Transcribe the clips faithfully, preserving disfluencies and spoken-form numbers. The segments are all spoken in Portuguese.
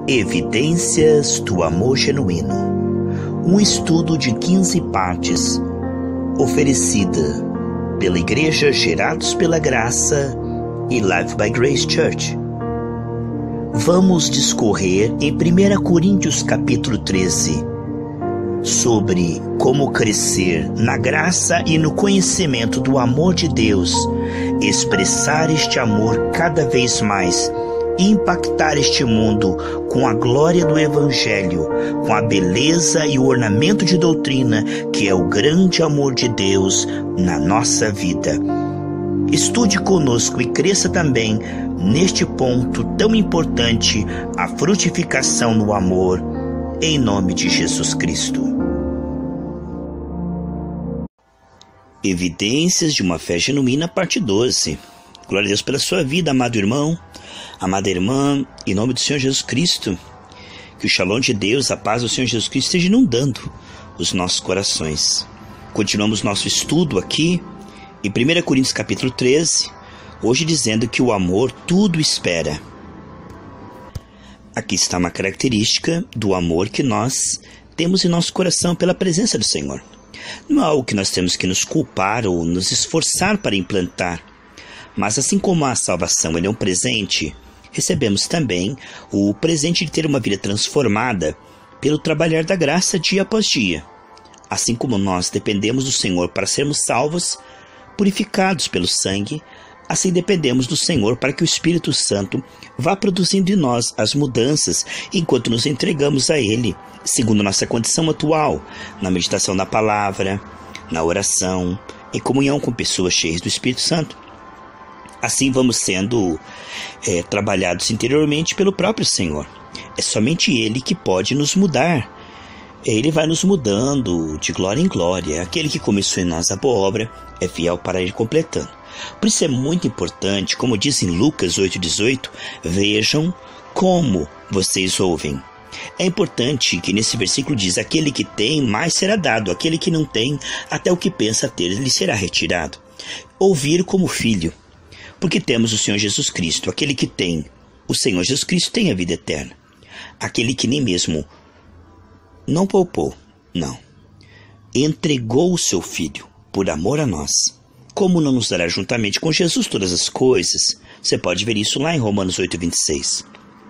Evidências do Amor Genuíno, um estudo de quinze partes, oferecida pela Igreja Gerados pela Graça e Life by Grace Church. Vamos discorrer em primeira Coríntios capítulo treze sobre como crescer na graça e no conhecimento do amor de Deus, expressar este amor cada vez mais e impactar este mundo com a glória do Evangelho, com a beleza e o ornamento de doutrina que é o grande amor de Deus na nossa vida. Estude conosco e cresça também neste ponto tão importante, a frutificação no amor, em nome de Jesus Cristo. Evidências de uma fé genuína, parte doze. Glória a Deus pela sua vida, amado irmão, amada irmã, em nome do Senhor Jesus Cristo. Que o shalom de Deus, a paz do Senhor Jesus Cristo esteja inundando os nossos corações. Continuamos nosso estudo aqui em primeira Coríntios capítulo treze, hoje dizendo que o amor tudo espera. Aqui está uma característica do amor que nós temos em nosso coração pela presença do Senhor. Não é algo que nós temos que nos culpar ou nos esforçar para implantar. Mas assim como a salvação ele é um presente, recebemos também o presente de ter uma vida transformada pelo trabalhar da graça dia após dia. Assim como nós dependemos do Senhor para sermos salvos, purificados pelo sangue, assim dependemos do Senhor para que o Espírito Santo vá produzindo em nós as mudanças enquanto nos entregamos a Ele, segundo nossa condição atual, na meditação da palavra, na oração, em comunhão com pessoas cheias do Espírito Santo. Assim vamos sendo é, trabalhados interiormente pelo próprio Senhor. É somente Ele que pode nos mudar. Ele vai nos mudando de glória em glória. Aquele que começou em nós a boa obra é fiel para ir completando. Por isso é muito importante, como diz em Lucas oito, dezoito, vejam como vocês ouvem. É importante que nesse versículo diz, aquele que tem, mais será dado. Aquele que não tem, até o que pensa ter, lhe será retirado. Ouvir como filho. Porque temos o Senhor Jesus Cristo. Aquele que tem o Senhor Jesus Cristo tem a vida eterna. Aquele que nem mesmo não poupou, não. Entregou o seu Filho por amor a nós. Como não nos dará juntamente com Jesus todas as coisas? Você pode ver isso lá em Romanos oito, vinte e seis.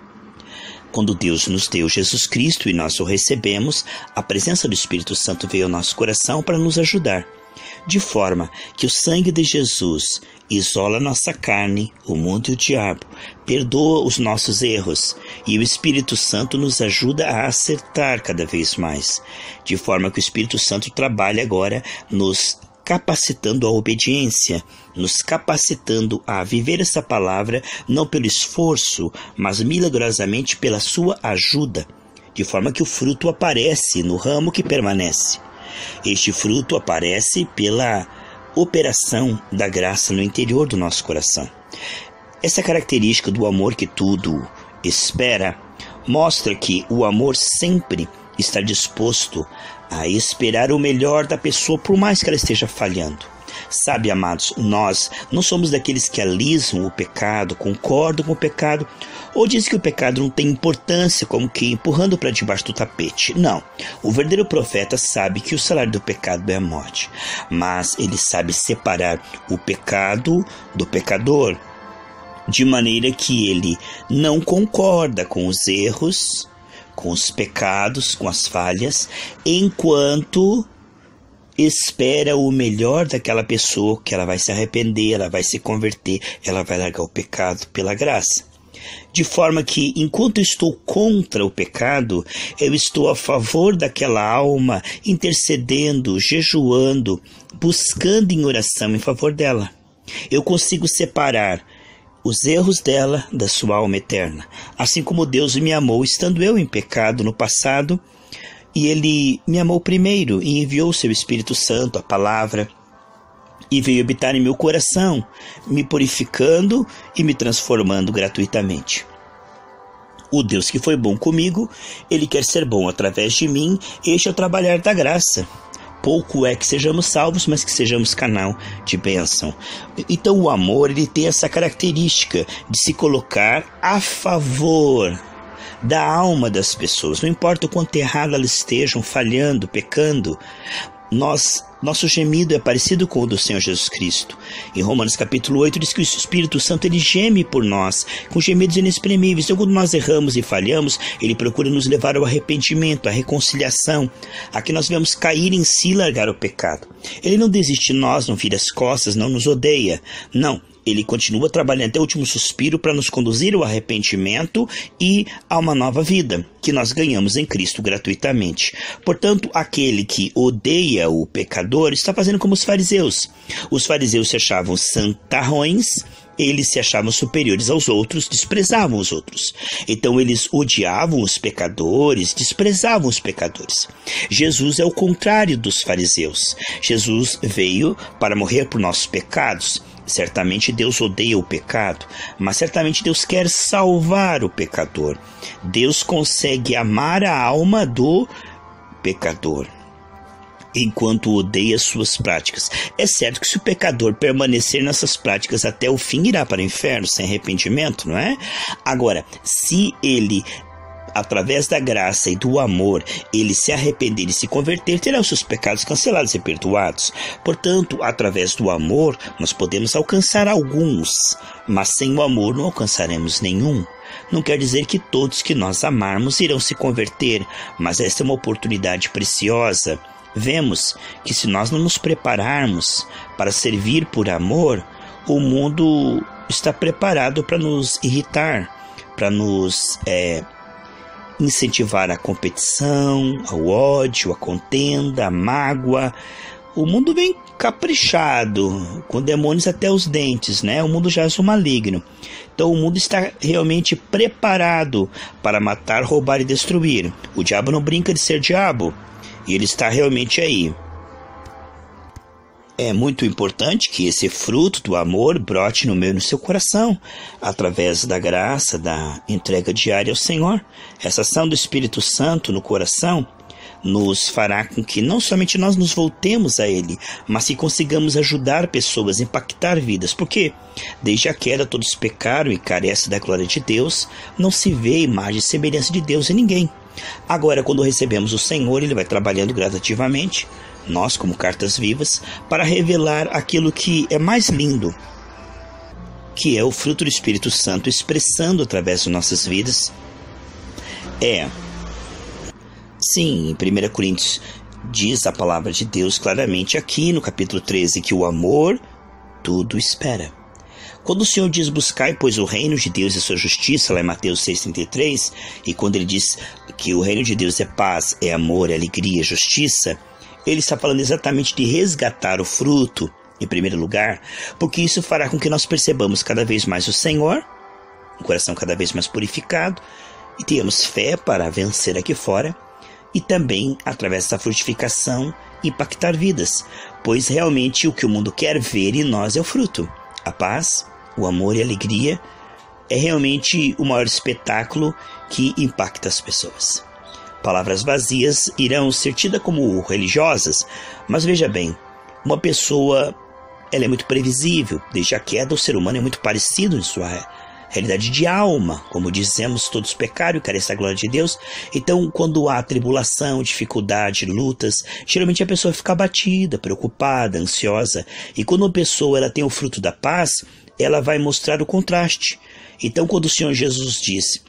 Quando Deus nos deu Jesus Cristo e nós o recebemos, a presença do Espírito Santo veio ao nosso coração para nos ajudar. De forma que o sangue de Jesus isola nossa carne, o mundo e o diabo, perdoa os nossos erros e o Espírito Santo nos ajuda a acertar cada vez mais. De forma que o Espírito Santo trabalha agora nos capacitando à obediência, nos capacitando a viver essa palavra não pelo esforço, mas milagrosamente pela sua ajuda. De forma que o fruto aparece no ramo que permanece. Este fruto aparece pela operação da graça no interior do nosso coração. Essa característica do amor que tudo espera mostra que o amor sempre está disposto a esperar o melhor da pessoa, por mais que ela esteja falhando. Sabe, amados, nós não somos daqueles que alisam o pecado, concordam com o pecado, ou dizem que o pecado não tem importância, como que empurrando para debaixo do tapete. Não, o verdadeiro profeta sabe que o salário do pecado é a morte, mas ele sabe separar o pecado do pecador, de maneira que ele não concorda com os erros, com os pecados, com as falhas, enquanto espera o melhor daquela pessoa, que ela vai se arrepender, ela vai se converter, ela vai largar o pecado pela graça. De forma que, enquanto eu estou contra o pecado, eu estou a favor daquela alma, intercedendo, jejuando, buscando em oração em favor dela. Eu consigo separar os erros dela da sua alma eterna. Assim como Deus me amou, estando eu em pecado no passado, e Ele me amou primeiro e enviou o seu Espírito Santo, a palavra, e veio habitar em meu coração, me purificando e me transformando gratuitamente. O Deus que foi bom comigo, Ele quer ser bom através de mim. Este é o trabalhar da graça. Pouco é que sejamos salvos, mas que sejamos canal de bênção. Então o amor, ele tem essa característica de se colocar a favor da alma das pessoas. Não importa o quanto errado elas estejam, falhando, pecando, nós, nosso gemido é parecido com o do Senhor Jesus Cristo. Em Romanos capítulo oito diz que o Espírito Santo ele geme por nós, com gemidos inexprimíveis. Então quando nós erramos e falhamos, ele procura nos levar ao arrependimento, à reconciliação, a que nós devemos cair em si e largar o pecado. Ele não desiste de nós, não vira as costas, não nos odeia. Não. Ele continua trabalhando até o último suspiro para nos conduzir ao arrependimento e a uma nova vida, que nós ganhamos em Cristo gratuitamente. Portanto, aquele que odeia o pecador está fazendo como os fariseus. Os fariseus se achavam santarrões, eles se achavam superiores aos outros, desprezavam os outros. Então eles odiavam os pecadores, desprezavam os pecadores. Jesus é o contrário dos fariseus. Jesus veio para morrer por nossos pecados. Certamente Deus odeia o pecado, mas certamente Deus quer salvar o pecador. Deus consegue amar a alma do pecador, enquanto odeia suas práticas. É certo que se o pecador permanecer nessas práticas até o fim, irá para o inferno sem arrependimento, não é? Agora, se ele, através da graça e do amor, ele se arrepender e se converter, terá os seus pecados cancelados e perdoados. Portanto, através do amor, nós podemos alcançar alguns, mas sem o amor não alcançaremos nenhum. Não quer dizer que todos que nós amarmos irão se converter, mas esta é uma oportunidade preciosa. Vemos que se nós não nos prepararmos para servir por amor, o mundo está preparado para nos irritar, para nos é, incentivar a competição, ao ódio, a contenda, a mágoa. O mundo vem caprichado, com demônios até os dentes, né? O mundo jaz o maligno. Então o mundo está realmente preparado para matar, roubar e destruir. O diabo não brinca de ser diabo, e ele está realmente aí. É muito importante que esse fruto do amor brote no meu e no seu coração, através da graça, da entrega diária ao Senhor. Essa ação do Espírito Santo no coração nos fará com que não somente nós nos voltemos a Ele, mas que consigamos ajudar pessoas, impactar vidas. Porque desde a queda todos pecaram e carecem da glória de Deus, não se vê imagem e semelhança de Deus em ninguém. Agora, quando recebemos o Senhor, Ele vai trabalhando gradativamente, nós como cartas vivas, para revelar aquilo que é mais lindo, que é o fruto do Espírito Santo expressando através de nossas vidas. É, sim, em primeira Coríntios diz a palavra de Deus claramente aqui no capítulo treze que o amor tudo espera. Quando o Senhor diz buscai, pois, o reino de Deus e a sua justiça, lá em Mateus seis, trinta e três, e quando ele diz que o reino de Deus é paz, é amor, é alegria, é justiça, ele está falando exatamente de resgatar o fruto, em primeiro lugar, porque isso fará com que nós percebamos cada vez mais o Senhor, um coração cada vez mais purificado, e tenhamos fé para vencer aqui fora, e também, através dessa frutificação, impactar vidas, pois realmente o que o mundo quer ver em nós é o fruto. A paz, o amor e a alegria é realmente o maior espetáculo que impacta as pessoas. Palavras vazias irão ser tidas como religiosas, mas veja bem, uma pessoa ela é muito previsível. Desde a queda, o ser humano é muito parecido em sua realidade de alma. Como dizemos, todos pecaram e carecem da glória de Deus. Então, quando há tribulação, dificuldade, lutas, geralmente a pessoa fica abatida, preocupada, ansiosa. E quando uma pessoa ela tem o fruto da paz, ela vai mostrar o contraste. Então, quando o Senhor Jesus disse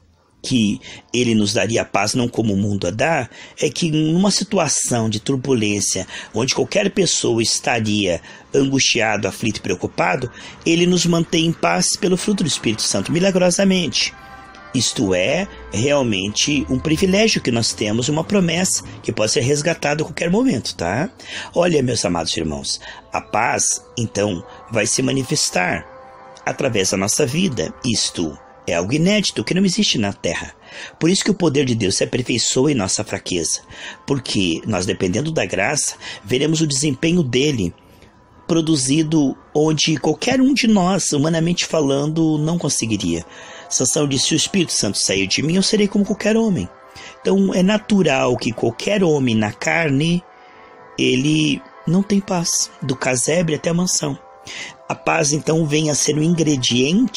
que Ele nos daria a paz não como o mundo a dá, é que numa situação de turbulência, onde qualquer pessoa estaria angustiado, aflito e preocupado, Ele nos mantém em paz pelo fruto do Espírito Santo, milagrosamente. Isto é realmente um privilégio que nós temos, uma promessa que pode ser resgatada a qualquer momento, tá? Olha, meus amados irmãos, a paz, então, vai se manifestar através da nossa vida. Isto é algo inédito que não existe na Terra. Por isso que o poder de Deus se aperfeiçoa em nossa fraqueza. Porque nós, dependendo da graça, veremos o desempenho dele produzido onde qualquer um de nós, humanamente falando, não conseguiria. Sansão disse, se o Espírito Santo sair de mim, eu serei como qualquer homem. Então é natural que qualquer homem na carne, ele não tem paz. Do casebre até a mansão. A paz, então, vem a ser um ingrediente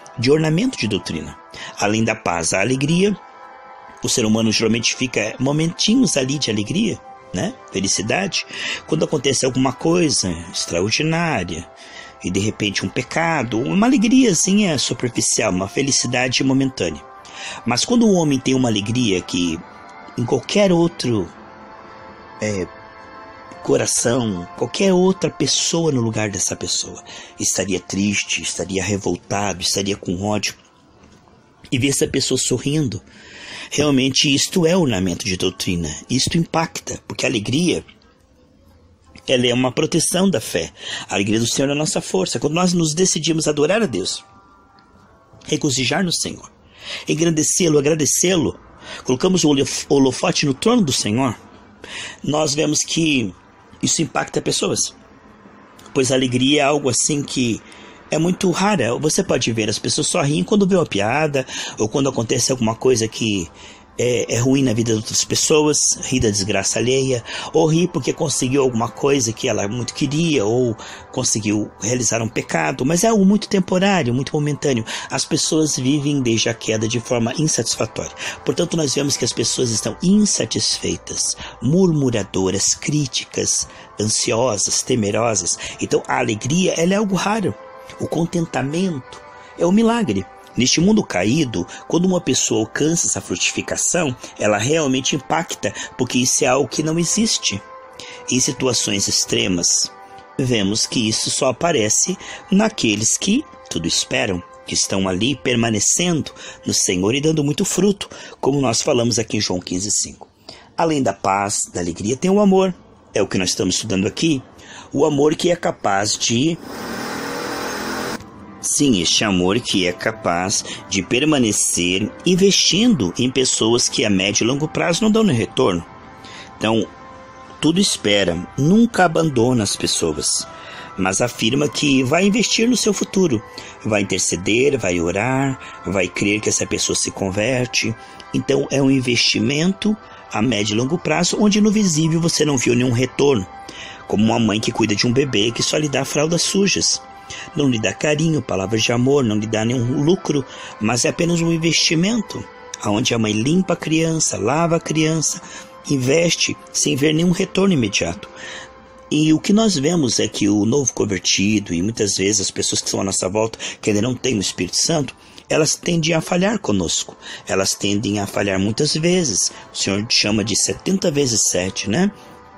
de ornamento de doutrina. Além da paz, a alegria. O ser humano geralmente fica momentinhos ali de alegria, né? Felicidade. Quando acontece alguma coisa extraordinária, e de repente um pecado, uma alegriazinha superficial, uma felicidade momentânea. Mas quando o homem tem uma alegria que em qualquer outro é, coração, qualquer outra pessoa no lugar dessa pessoa estaria triste, estaria revoltado, estaria com ódio, e ver essa pessoa sorrindo, realmente isto é ornamento de doutrina. Isto impacta, porque a alegria, ela é uma proteção da fé. A alegria do Senhor é a nossa força. Quando nós nos decidimos adorar a Deus, regozijar no Senhor, engrandecê-lo, agradecê-lo, colocamos o holofote no trono do Senhor, nós vemos que isso impacta pessoas. Pois a alegria é algo assim que é muito rara. Você pode ver, as pessoas só riem quando vê uma piada, ou quando acontece alguma coisa que é, é ruim na vida de outras pessoas, ri da desgraça alheia, ou ri porque conseguiu alguma coisa que ela muito queria, ou conseguiu realizar um pecado, mas é algo muito temporário, muito momentâneo. As pessoas vivem desde a queda de forma insatisfatória. Portanto, nós vemos que as pessoas estão insatisfeitas, murmuradoras, críticas, ansiosas, temerosas. Então, a alegria, ela é algo raro. O contentamento é um milagre. Neste mundo caído, quando uma pessoa alcança essa frutificação, ela realmente impacta, porque isso é algo que não existe. Em situações extremas, vemos que isso só aparece naqueles que tudo esperam, que estão ali permanecendo no Senhor e dando muito fruto, como nós falamos aqui em João quinze, cinco. Além da paz, da alegria, tem o amor. É o que nós estamos estudando aqui. O amor que é capaz de... Sim, este amor que é capaz de permanecer investindo em pessoas que a médio e longo prazo não dão no retorno. Então, tudo espera, nunca abandona as pessoas, mas afirma que vai investir no seu futuro, vai interceder, vai orar, vai crer que essa pessoa se converte. Então, é um investimento a médio e longo prazo, onde no visível você não viu nenhum retorno, como uma mãe que cuida de um bebê que só lhe dá fraldas sujas. Não lhe dá carinho, palavras de amor, não lhe dá nenhum lucro, mas é apenas um investimento, onde a mãe limpa a criança, lava a criança, investe sem ver nenhum retorno imediato. E o que nós vemos é que o novo convertido, e muitas vezes as pessoas que estão à nossa volta, que ainda não têm o Espírito Santo, elas tendem a falhar conosco, elas tendem a falhar muitas vezes. O Senhor chama de setenta vezes sete, né?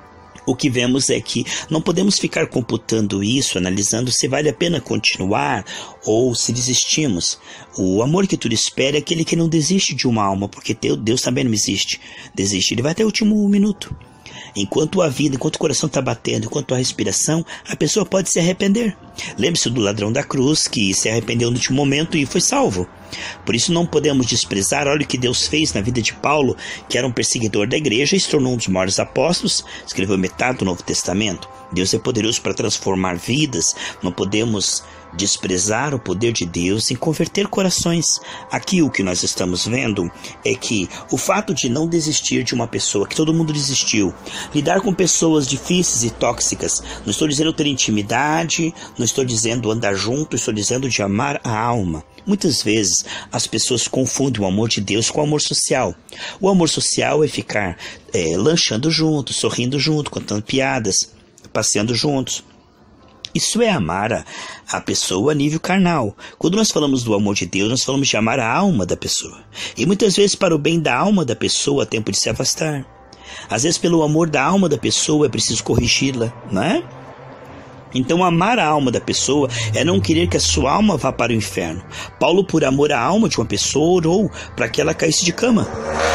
O que vemos é que não podemos ficar computando isso, analisando se vale a pena continuar ou se desistimos. O amor que tudo espera é aquele que não desiste de uma alma, porque Deus também não existe. Desiste, ele vai até o último minuto. Enquanto a vida, enquanto o coração está batendo, enquanto a respiração, a pessoa pode se arrepender. Lembre-se do ladrão da cruz que se arrependeu no último momento e foi salvo. Por isso não podemos desprezar. Olha o que Deus fez na vida de Paulo, que era um perseguidor da igreja e se tornou um dos maiores apóstolos, escreveu metade do Novo Testamento. Deus é poderoso para transformar vidas. Não podemos desprezar o poder de Deus em converter corações. Aqui o que nós estamos vendo é que o fato de não desistir de uma pessoa que todo mundo desistiu, lidar com pessoas difíceis e tóxicas, não estou dizendo ter intimidade, não estou dizendo andar junto, estou dizendo de amar a alma. Muitas vezes as pessoas confundem o amor de Deus com o amor social. O amor social é ficar é, lanchando junto, sorrindo junto, contando piadas, passeando juntos. Isso é amar a, a pessoa a nível carnal. Quando nós falamos do amor de Deus, nós falamos de amar a alma da pessoa. E muitas vezes para o bem da alma da pessoa há tempo de se afastar. Às vezes pelo amor da alma da pessoa é preciso corrigi-la, não é? Então amar a alma da pessoa é não querer que a sua alma vá para o inferno. Paulo, por amor à alma de uma pessoa, orou para que ela caísse de cama.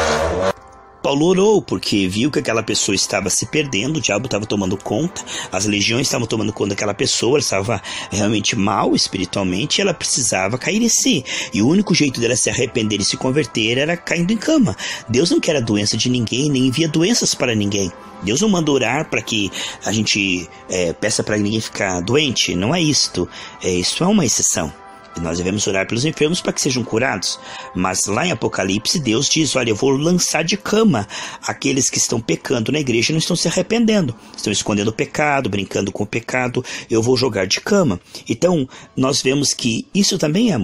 Paulo orou porque viu que aquela pessoa estava se perdendo, o diabo estava tomando conta, as legiões estavam tomando conta daquela pessoa, ela estava realmente mal espiritualmente e ela precisava cair em si. E o único jeito dela se arrepender e se converter era caindo em cama. Deus não quer a doença de ninguém, nem envia doenças para ninguém. Deus não manda orar para que a gente é, peça para ninguém ficar doente, não é isto. É, isso é uma exceção. Nós devemos orar pelos enfermos para que sejam curados. Mas lá em Apocalipse, Deus diz, olha, eu vou lançar de cama aqueles que estão pecando na igreja e não estão se arrependendo. Estão escondendo o pecado, brincando com o pecado, eu vou jogar de cama. Então, nós vemos que isso também é amor.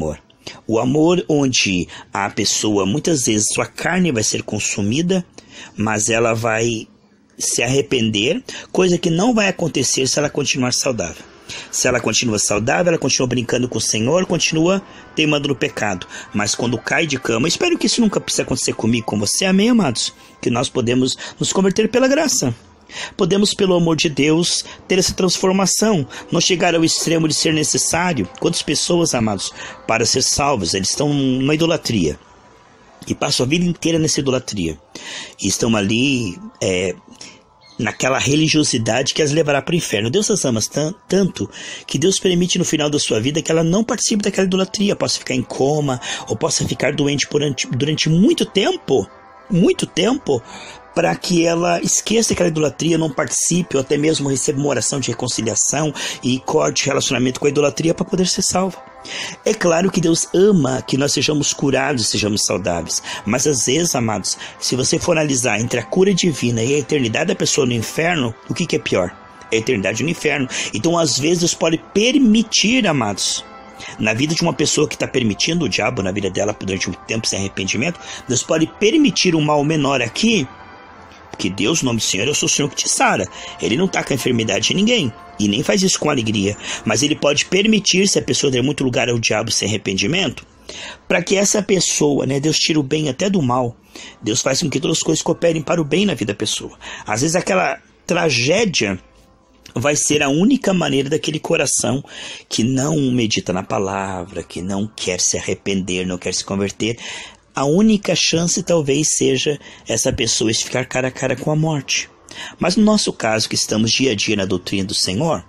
O amor onde a pessoa, muitas vezes, sua carne vai ser consumida, mas ela vai se arrepender, coisa que não vai acontecer se ela continuar saudável. Se ela continua saudável, ela continua brincando com o Senhor, continua teimando no pecado. Mas quando cai de cama, espero que isso nunca precise acontecer comigo, com você, amém, amados? Que nós podemos nos converter pela graça. Podemos, pelo amor de Deus, ter essa transformação, não chegar ao extremo de ser necessário. Quantas pessoas, amados, para ser salvos, eles estão numa idolatria e passam a vida inteira nessa idolatria e estão ali é, naquela religiosidade que as levará para o inferno. Deus as ama tanto que Deus permite no final da sua vida que ela não participe daquela idolatria, possa ficar em coma ou possa ficar doente durante, durante muito tempo, muito tempo, para que ela esqueça aquela idolatria, não participe ou até mesmo receba uma oração de reconciliação e corte relacionamento com a idolatria para poder ser salvo. É claro que Deus ama que nós sejamos curados e sejamos saudáveis, mas às vezes, amados, se você for analisar entre a cura divina e a eternidade da pessoa no inferno, o que, que é pior? É a eternidade no inferno. Então às vezes Deus pode permitir, amados, na vida de uma pessoa que está permitindo o diabo na vida dela durante um tempo sem arrependimento, Deus pode permitir um mal menor aqui, porque Deus, no nome do Senhor, eu sou o Senhor que te sara. Ele não está com a enfermidade de ninguém e nem faz isso com alegria, mas Ele pode permitir, se a pessoa der muito lugar ao diabo sem arrependimento, para que essa pessoa, né, Deus tira o bem até do mal. Deus faz com que todas as coisas cooperem para o bem na vida da pessoa. Às vezes aquela tragédia vai ser a única maneira daquele coração que não medita na palavra, que não quer se arrepender, não quer se converter. A única chance talvez seja essa pessoa ficar cara a cara com a morte. Mas no nosso caso, que estamos dia a dia na doutrina do Senhor,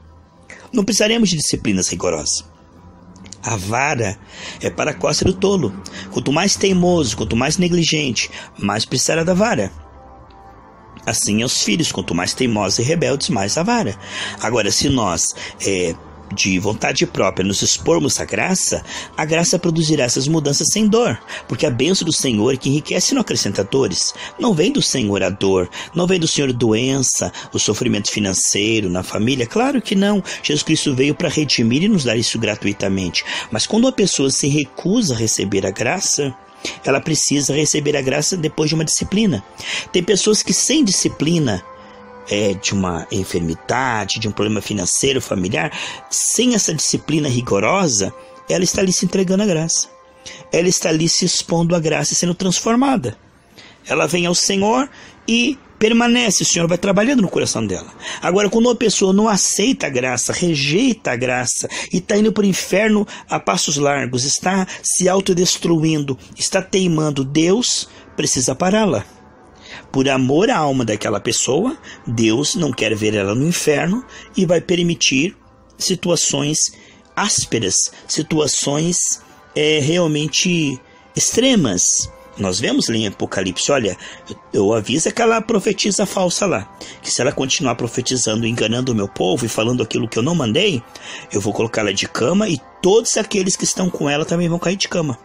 não precisaremos de disciplinas rigorosas. A vara é para a costa do tolo. Quanto mais teimoso, quanto mais negligente, mais precisará da vara. Assim é os filhos, quanto mais teimosos e rebeldes, mais a vara. Agora, se nós é, de vontade própria nos expormos à graça, a graça produzirá essas mudanças sem dor, porque a bênção do Senhor que enriquece e não acrescenta dores. Não vem do Senhor a dor, não vem do Senhor doença, o sofrimento financeiro na família, claro que não. Jesus Cristo veio para redimir e nos dar isso gratuitamente, mas quando a pessoa se recusa a receber a graça, ela precisa receber a graça depois de uma disciplina. Tem pessoas que sem disciplina, É, de uma enfermidade, de um problema financeiro, familiar, sem essa disciplina rigorosa, ela está ali se entregando à graça. Ela está ali se expondo à graça e sendo transformada. Ela vem ao Senhor e permanece, o Senhor vai trabalhando no coração dela. Agora, quando uma pessoa não aceita a graça, rejeita a graça e está indo para o inferno a passos largos, está se autodestruindo, está teimando, Deus precisa pará-la. Por amor à alma daquela pessoa, Deus não quer ver ela no inferno e vai permitir situações ásperas, situações é, realmente extremas. Nós vemos ali em Apocalipse, olha, eu aviso aquela profetisa falsa lá, que se ela continuar profetizando, enganando o meu povo e falando aquilo que eu não mandei, eu vou colocá-la de cama e todos aqueles que estão com ela também vão cair de cama.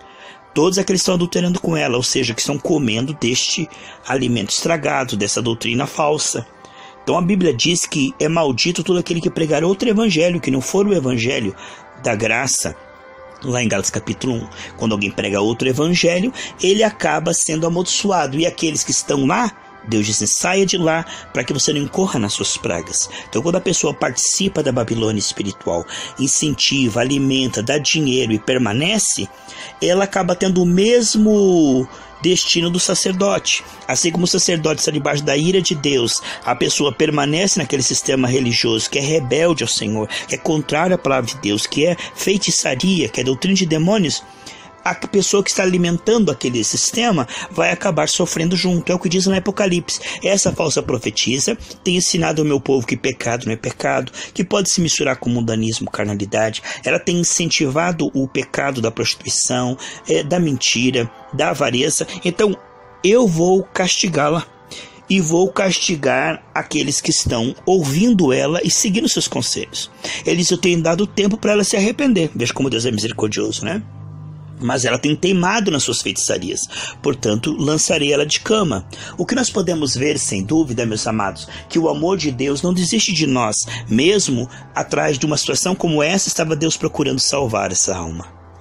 Todos aqueles que estão adulterando com ela, ou seja, que estão comendo deste alimento estragado, dessa doutrina falsa. Então a Bíblia diz que é maldito todo aquele que pregar outro evangelho, que não for o evangelho da graça. Lá em Gálatas capítulo um, quando alguém prega outro evangelho, ele acaba sendo amaldiçoado. E aqueles que estão lá, Deus diz, saia de lá para que você não incorra nas suas pragas. Então quando a pessoa participa da Babilônia espiritual, incentiva, alimenta, dá dinheiro e permanece, ela acaba tendo o mesmo destino do sacerdote. Assim como o sacerdote está debaixo da ira de Deus, a pessoa permanece naquele sistema religioso que é rebelde ao Senhor, que é contrário à palavra de Deus, que é feitiçaria, que é doutrina de demônios. A pessoa que está alimentando aquele sistema vai acabar sofrendo junto. É o que diz no Apocalipse. Essa falsa profetisa tem ensinado ao meu povo que pecado não é pecado, que pode se misturar com mundanismo, carnalidade. Ela tem incentivado o pecado da prostituição, é, da mentira, da avareza. Então eu vou castigá-la. E vou castigar aqueles que estão ouvindo ela e seguindo seus conselhos. Eles eu tenho dado tempo para ela se arrepender. Veja como Deus é misericordioso, né? Mas ela tem teimado nas suas feitiçarias, portanto lançarei ela de cama. O que nós podemos ver, sem dúvida, meus amados, que o amor de Deus não desiste de nós. Mesmo atrás de uma situação como essa, estava Deus procurando salvar essa alma.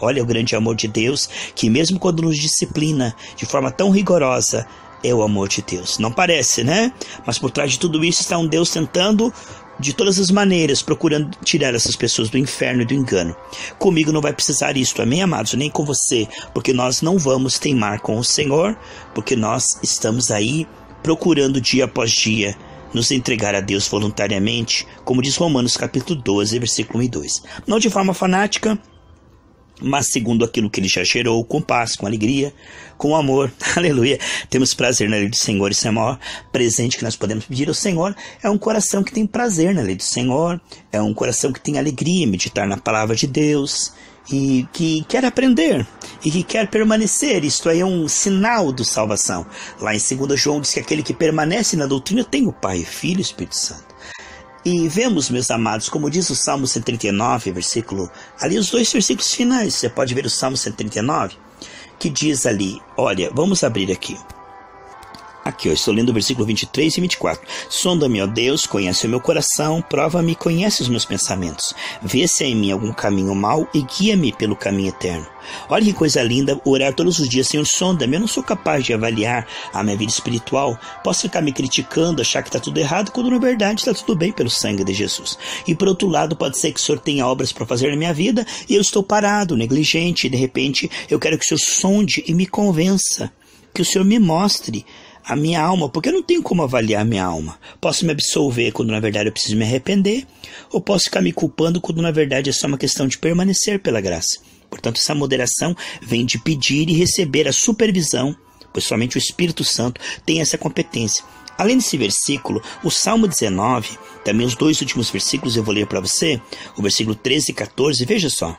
Olha o grande amor de Deus, que mesmo quando nos disciplina de forma tão rigorosa, é o amor de Deus. Não parece, né? Mas por trás de tudo isso está um Deus tentando, de todas as maneiras, procurando tirar essas pessoas do inferno e do engano. Comigo não vai precisar isto, amém, amados? Nem com você, porque nós não vamos teimar com o Senhor, porque nós estamos aí procurando dia após dia nos entregar a Deus voluntariamente, como diz Romanos capítulo doze, versículo um e dois. Não de forma fanática, mas segundo aquilo que ele já gerou, com paz, com alegria, com amor, aleluia. Temos prazer na lei do Senhor, isso é o maior presente que nós podemos pedir ao Senhor. É um coração que tem prazer na lei do Senhor, é um coração que tem alegria em meditar na palavra de Deus, e que quer aprender, e que quer permanecer. Isto aí é um sinal de salvação. Lá em dois João diz que aquele que permanece na doutrina tem o Pai, Filho e Espírito Santo. E vemos, meus amados, como diz o Salmo cento e trinta e nove, versículo, ali os dois versículos finais, você pode ver o Salmo cento e trinta e nove, que diz ali, olha, vamos abrir aqui. Aqui, eu estou lendo o versículo vinte e três e vinte e quatro. Sonda-me, ó Deus, conhece o meu coração, prova-me e conhece os meus pensamentos. Vê se há em mim algum caminho mau e guia-me pelo caminho eterno. Olha que coisa linda, orar todos os dias, Senhor, sonda-me. Eu não sou capaz de avaliar a minha vida espiritual. Posso ficar me criticando, achar que está tudo errado, quando na verdade está tudo bem pelo sangue de Jesus. E por outro lado, pode ser que o Senhor tenha obras para fazer na minha vida e eu estou parado, negligente, e de repente eu quero que o Senhor sonde e me convença, que o Senhor me mostre a minha alma, porque eu não tenho como avaliar a minha alma. Posso me absolver quando na verdade eu preciso me arrepender, ou posso ficar me culpando quando na verdade é só uma questão de permanecer pela graça. Portanto, essa moderação vem de pedir e receber a supervisão, pois somente o Espírito Santo tem essa competência. Além desse versículo, o Salmo dezenove, também os dois últimos versículos eu vou ler para você, o versículo treze e quatorze, veja só.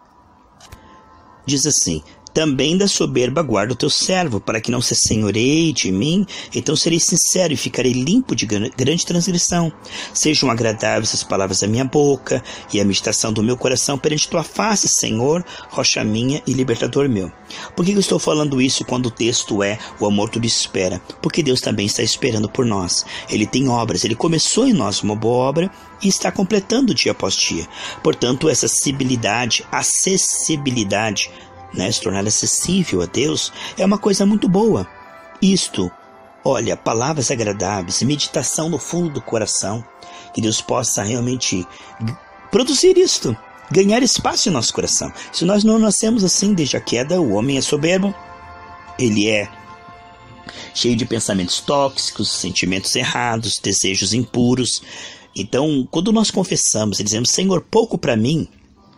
Diz assim: também da soberba guarda o teu servo, para que não se senhoreie de mim, então serei sincero e ficarei limpo de grande transgressão. Sejam agradáveis as palavras da minha boca e a meditação do meu coração perante tua face, Senhor, rocha minha e libertador meu. Por que eu estou falando isso quando o texto é o amor tudo espera? Porque Deus também está esperando por nós. Ele tem obras, Ele começou em nós uma boa obra e está completando dia após dia. Portanto, essa acessibilidade, acessibilidade, né, se tornar acessível a Deus, é uma coisa muito boa. Isto, olha, palavras agradáveis, meditação no fundo do coração, que Deus possa realmente produzir isto, ganhar espaço em nosso coração. Se nós não nascemos assim desde a queda, o homem é soberbo, ele é cheio de pensamentos tóxicos, sentimentos errados, desejos impuros. Então, quando nós confessamos e dizemos, Senhor, pouco para mim,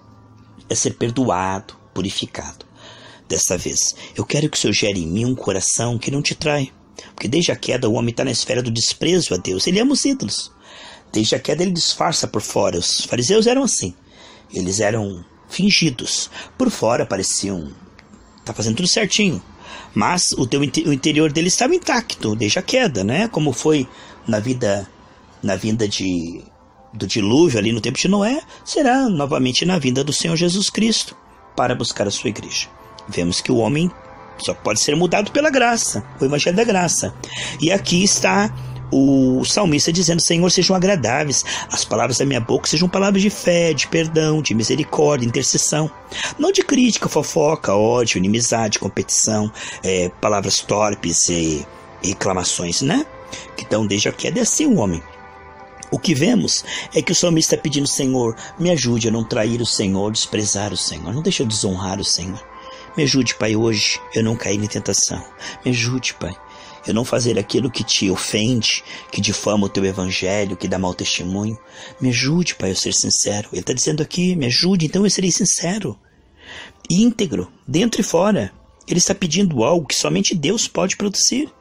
é ser perdoado, purificado. Dessa vez, eu quero que o Senhor gere em mim um coração que não te trai, porque desde a queda o homem está na esfera do desprezo a Deus. Ele ama os ídolos. Desde a queda ele disfarça por fora. Os fariseus eram assim, eles eram fingidos, por fora pareciam tá fazendo tudo certinho, mas o, teu, o interior dele estava intacto desde a queda, né? Como foi na vida na vinda de do dilúvio ali no tempo de Noé, será novamente na vinda do Senhor Jesus Cristo para buscar a sua igreja. Vemos que o homem só pode ser mudado pela graça, o evangelho da graça. E aqui está o salmista dizendo, Senhor, sejam agradáveis as palavras da minha boca, sejam palavras de fé, de perdão, de misericórdia, intercessão, não de crítica, fofoca, ódio, inimizade, competição, é, palavras torpes e reclamações, né? Então, desde a queda é assim o homem. O que vemos é que o salmista está pedindo, Senhor, me ajude a não trair o Senhor, desprezar o Senhor, não deixe eu desonrar o Senhor. Me ajude, Pai, hoje eu não cair em tentação. Me ajude, Pai, eu não fazer aquilo que te ofende, que difama o teu evangelho, que dá mau testemunho. Me ajude, Pai, a ser sincero. Ele está dizendo aqui, me ajude, então eu serei sincero, íntegro, dentro e fora. Ele está pedindo algo que somente Deus pode produzir.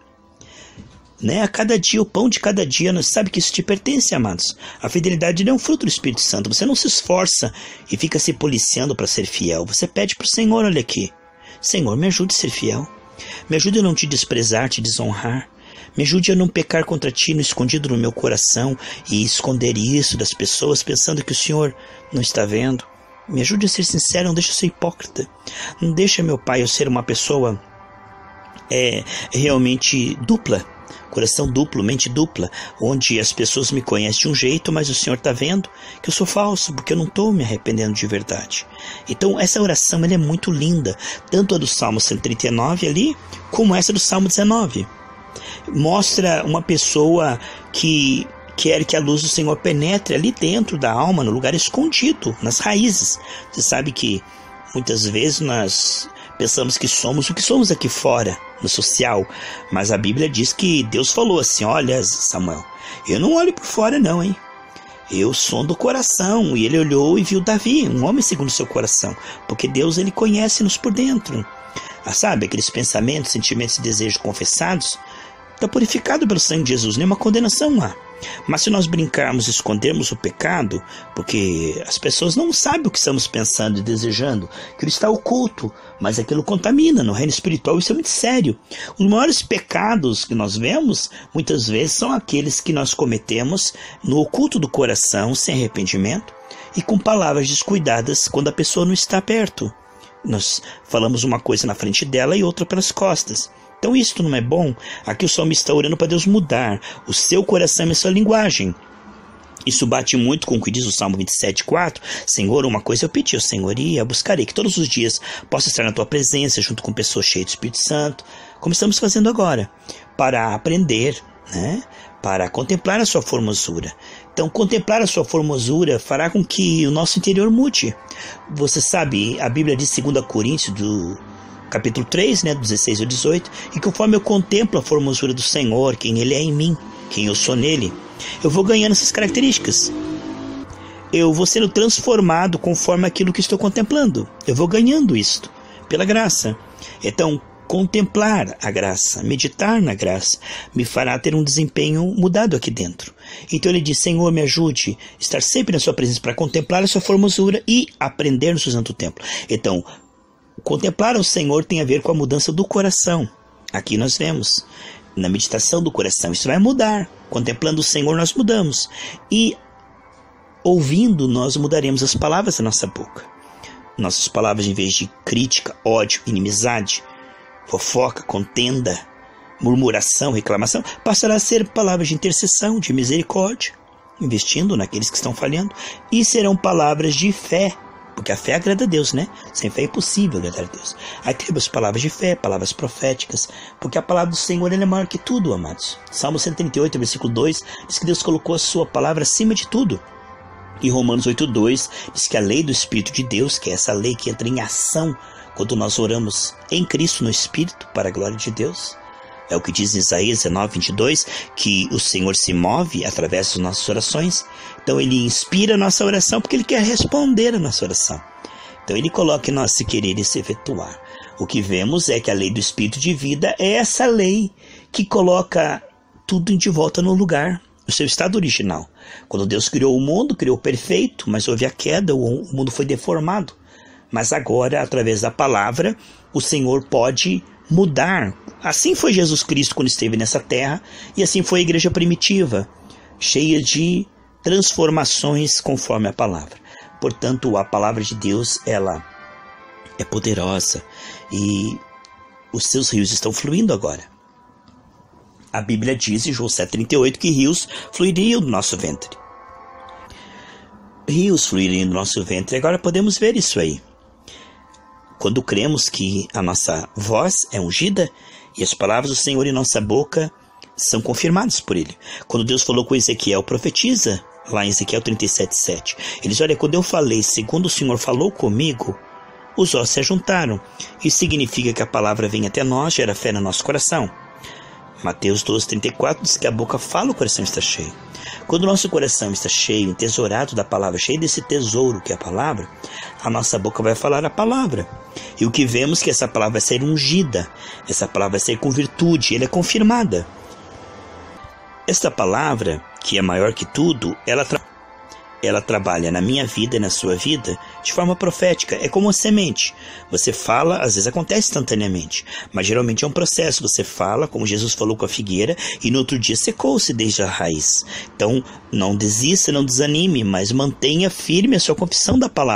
Né? A cada dia, o pão de cada dia, nós sabemos que isso te pertence, amados. A fidelidade não é um fruto do Espírito Santo. Você não se esforça e fica se policiando para ser fiel. Você pede para o Senhor, olha aqui, Senhor, me ajude a ser fiel. Me ajude a não te desprezar, te desonrar. Me ajude a não pecar contra ti no escondido no meu coração e esconder isso das pessoas pensando que o Senhor não está vendo. Me ajude a ser sincero, não deixe eu ser hipócrita. Não deixe, meu Pai, eu ser uma pessoa é, realmente dupla. coração duplo, mente dupla, onde as pessoas me conhecem de um jeito, mas o Senhor está vendo que eu sou falso, porque eu não estou me arrependendo de verdade. Então essa oração ela é muito linda, tanto a do Salmo cento e trinta e nove ali, como essa do Salmo dezenove. Mostra uma pessoa que quer que a luz do Senhor penetre ali dentro da alma, no lugar escondido, nas raízes. Você sabe que muitas vezes nós pensamos que somos o que somos aqui fora, no social, mas a Bíblia diz que Deus falou assim: olha, Samuel, eu não olho por fora não, hein? Eu sou do coração. E ele olhou e viu Davi, um homem segundo o seu coração, porque Deus ele conhece-nos por dentro. Ah, sabe, aqueles pensamentos, sentimentos e desejos confessados, está purificado pelo sangue de Jesus, nenhuma condenação há. Mas se nós brincarmos e escondermos o pecado, porque as pessoas não sabem o que estamos pensando e desejando, aquilo está oculto, mas aquilo contamina. No reino espiritual isso é muito sério. Os maiores pecados que nós vemos, muitas vezes, são aqueles que nós cometemos no oculto do coração, sem arrependimento, e com palavras descuidadas quando a pessoa não está perto. Nós falamos uma coisa na frente dela e outra pelas costas. Então isso não é bom. Aqui o salmista está orando para Deus mudar o seu coração e a sua linguagem. Isso bate muito com o que diz o Salmo vinte e sete, quatro. Senhor, uma coisa eu pedi ao Senhor e a buscarei, que todos os dias possa estar na tua presença, junto com pessoas cheias do Espírito Santo, como estamos fazendo agora, para aprender, né? Para contemplar a sua formosura. Então, contemplar a sua formosura fará com que o nosso interior mude. Você sabe, a Bíblia diz, segundo Coríntios, do capítulo três, né, do dezesseis ao dezoito, e conforme eu contemplo a formosura do Senhor, quem Ele é em mim, quem eu sou nele, eu vou ganhando essas características. Eu vou sendo transformado conforme aquilo que estou contemplando. Eu vou ganhando isto, pela graça. Então, contemplar a graça, meditar na graça, me fará ter um desempenho mudado aqui dentro. Então ele diz: Senhor, me ajude a estar sempre na sua presença para contemplar a sua formosura e aprender no seu santo templo. Então, contemplar o Senhor tem a ver com a mudança do coração. Aqui nós vemos, na meditação do coração, isso vai mudar. Contemplando o Senhor nós mudamos. E ouvindo nós mudaremos as palavras da nossa boca. Nossas palavras, em vez de crítica, ódio, inimizade, fofoca, contenda, murmuração, reclamação, passará a ser palavras de intercessão, de misericórdia, investindo naqueles que estão falhando. E serão palavras de fé, porque a fé agrada a Deus, né? Sem fé é impossível agradar a Deus. Aí temos palavras de fé, palavras proféticas, porque a palavra do Senhor ela é maior que tudo, amados. Salmo cento e trinta e oito, versículo dois, diz que Deus colocou a sua palavra acima de tudo. E Romanos oito, dois, diz que a lei do Espírito de Deus, que é essa lei que entra em ação quando nós oramos em Cristo no Espírito, para a glória de Deus, é o que diz em Isaías dezenove, vinte e dois, que o Senhor se move através das nossas orações. Então Ele inspira a nossa oração porque Ele quer responder a nossa oração. Então Ele coloca em nós se querer e se efetuar. O que vemos é que a lei do Espírito de vida é essa lei que coloca tudo de volta no lugar, no seu estado original. Quando Deus criou o mundo, criou perfeito, mas houve a queda, o mundo foi deformado. Mas agora, através da palavra, o Senhor pode mudar. Assim foi Jesus Cristo quando esteve nessa terra, e assim foi a igreja primitiva, cheia de transformações conforme a palavra. Portanto, a palavra de Deus, ela é poderosa e os seus rios estão fluindo agora. A Bíblia diz em João sete, trinta e oito que rios fluiriam do nosso ventre. Rios fluiriam do nosso ventre. Agora podemos ver isso aí. Quando cremos que a nossa voz é ungida e as palavras do Senhor em nossa boca são confirmadas por Ele. Quando Deus falou com Ezequiel, profetiza, lá em Ezequiel trinta e sete, sete. Ele diz: olha, quando eu falei, segundo o Senhor falou comigo, os ossos se ajuntaram. Isso significa que a palavra vem até nós, gera fé no nosso coração. Mateus doze, trinta e quatro diz que a boca fala, o coração está cheio. Quando o nosso coração está cheio, entesourado da palavra, cheio desse tesouro que é a palavra, a nossa boca vai falar a palavra. E o que vemos é que essa palavra vai ser ungida, essa palavra vai ser com virtude, ela é confirmada. Esta palavra, que é maior que tudo, ela, tra ela trabalha na minha vida e na sua vida de forma profética. É como uma semente. Você fala, às vezes acontece instantaneamente, mas geralmente é um processo. Você fala, como Jesus falou com a figueira, e no outro dia secou-se desde a raiz. Então, não desista, não desanime, mas mantenha firme a sua confissão da palavra.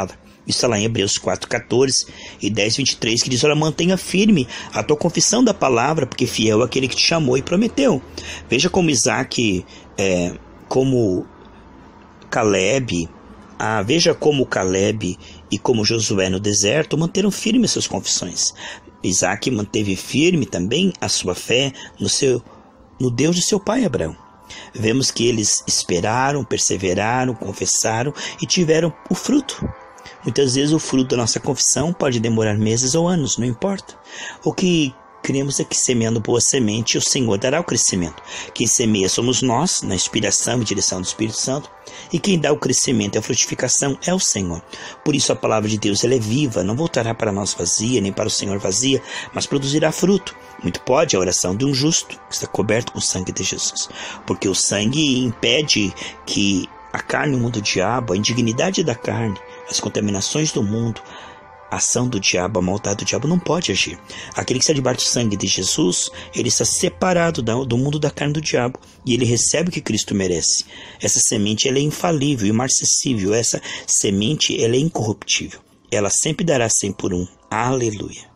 Isso está lá em Hebreus quatro, quatorze e dez, vinte e três, que diz: olha, mantenha firme a tua confissão da palavra, porque fiel é aquele que te chamou e prometeu. Veja como Isaac, é, como Caleb, ah, veja como Caleb e como Josué no deserto manteram firme suas confissões. Isaac manteve firme também a sua fé no, seu, no Deus de seu pai Abraão. Vemos que eles esperaram, perseveraram, confessaram e tiveram o fruto. Muitas vezes o fruto da nossa confissão pode demorar meses ou anos, não importa. O que cremos é que, semeando boa semente, o Senhor dará o crescimento. Quem semeia somos nós, na inspiração e direção do Espírito Santo, e quem dá o crescimento e a frutificação é o Senhor. Por isso a palavra de Deus ela é viva, não voltará para nós vazia, nem para o Senhor vazia, mas produzirá fruto. Muito pode a oração de um justo, que está coberto com o sangue de Jesus, porque o sangue impede que a carne, o mundo do diabo, a indignidade da carne, as contaminações do mundo, a ação do diabo, a maldade do diabo não pode agir. Aquele que está debaixo do sangue de Jesus, ele está separado do mundo da carne do diabo e ele recebe o que Cristo merece. Essa semente ela é infalível, imarcessível. Essa semente ela é incorruptível. Ela sempre dará cem por um. Aleluia.